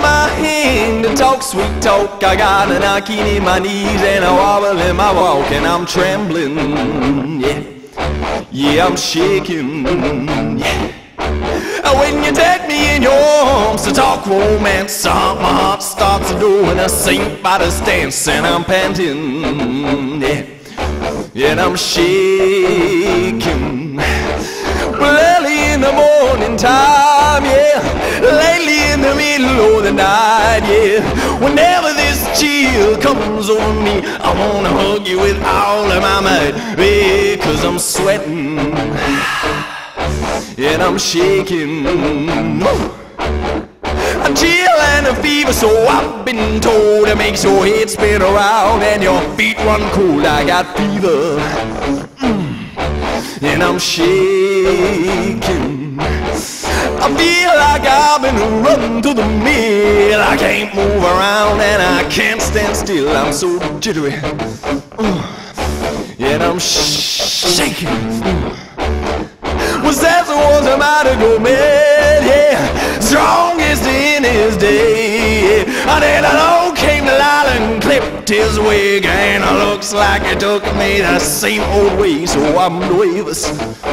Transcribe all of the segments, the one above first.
my hand and talk sweet talk. I got a knocking in my knees and a wobble in my walk, and I'm trembling, yeah, yeah, I'm shaking, yeah. When you take me in your arms to talk romance, my heart starts to do and I sink by the stance, and I'm panting, yeah, and I'm shaking. Well, early in the morning time, yeah, lately in the middle of the night, yeah, whenever this chill comes over me, I wanna hug you with all of my might, yeah, 'cause I'm sweating and I'm shaking. A chill and a fever, so I've been told, it makes your head spin around and your feet run cold. I got fever, and I'm shaking. I feel like I've been running through the mill. I can't move around and I can't stand still. I'm so jittery, and I'm shaking. Was that was a mighty good man, yeah, strongest in his day. And then along came Delilah and clipped his wig, and it looks like it took me the same old way. So I'm nervous,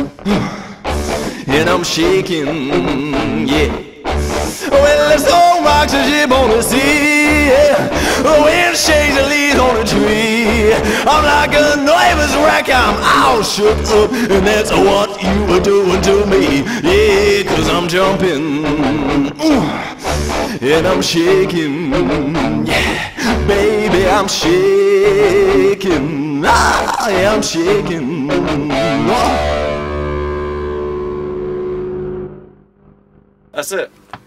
and I'm shaking, yeah. Well, there's so much a ship on the sea, yeah. The wind shakes the leaves on the tree. I'm like a nervous wreck, I'm all shook up, and that's what you were doing to me, yeah, 'cause I'm jumping, and I'm shaking, yeah, baby, I'm shaking, I'm shaking. That's it.